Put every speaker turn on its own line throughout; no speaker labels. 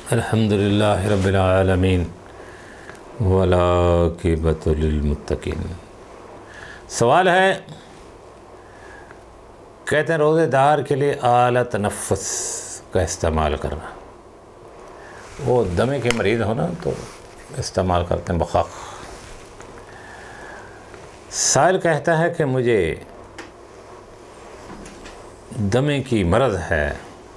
अल्हम्दुलिल्लाहि रब्बिल आलमीन वलाक़िबतु लिल्मुत्तक़ीन। सवाल है, कहते हैं रोज़ेदार के लिए आला तनफ़्फ़ुस का इस्तेमाल करना। वो दमे के मरीज़ हो ना तो इस्तेमाल करते हैं बख़ाख़। साइल कहता है कि मुझे दमे की मरज़ है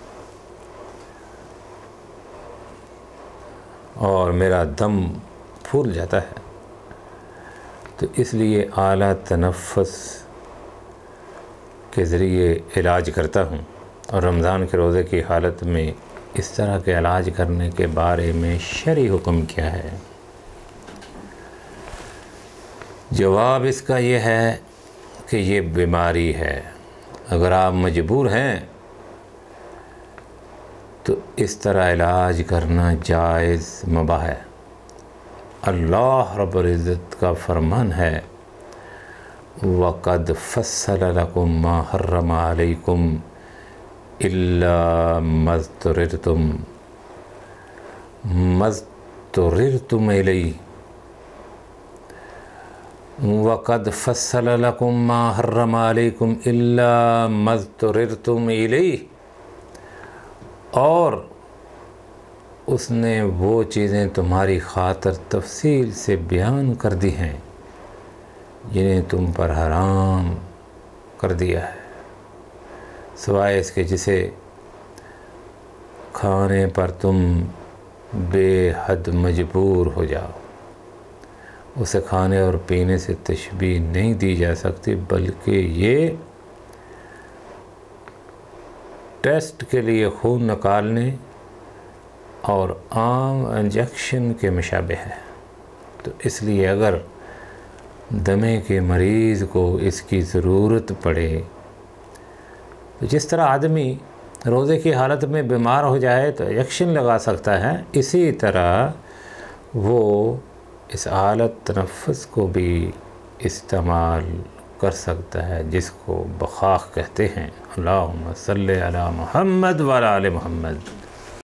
और मेरा दम फूल जाता है, तो इसलिए आला तनफ़्फ़ुस के ज़रिए इलाज करता हूँ। और रमज़ान के रोज़े की हालत में इस तरह के इलाज करने के बारे में शरई हुक्म क्या है? जवाब इसका ये है कि ये बीमारी है। अगर आप मजबूर हैं तो इस तरह इलाज करना जायज़ मुबाह है। अल्लाह रब्बुल इज़्ज़त का फरमान है, वक़द फ़स्सल लकुम मा हर्रम अलैकुम इल्ला मज़्तुरिरतुम इलैहि वक़द फ़स्सल लकुम मा हर्रम अलैकुम इल्ला मज़्तुरिरतुम इलैहि। और उसने वो चीज़ें तुम्हारी ख़ातिर तफ़सील से बयान कर दी हैं जिन्हें तुम पर हराम कर दिया है, सिवाय इसके जिसे खाने पर तुम बेहद मजबूर हो जाओ। उसे खाने और पीने से तशबीह नहीं दी जा सकती, बल्कि ये टेस्ट के लिए खून निकालने और आम इंजेक्शन के मुशाबे है। तो इसलिए अगर दमे के मरीज़ को इसकी ज़रूरत पड़े तो जिस तरह आदमी रोज़े की हालत में बीमार हो जाए तो इंजेक्शन लगा सकता है, इसी तरह वो इस आलत तनफ़्फ़ुस को भी इस्तेमाल कर सकता है, जिसको बख़ाख़ कहते हैं। अल्लाहुम्मा सल्लि अला मुहम्मद व अला आलि मुहम्मद।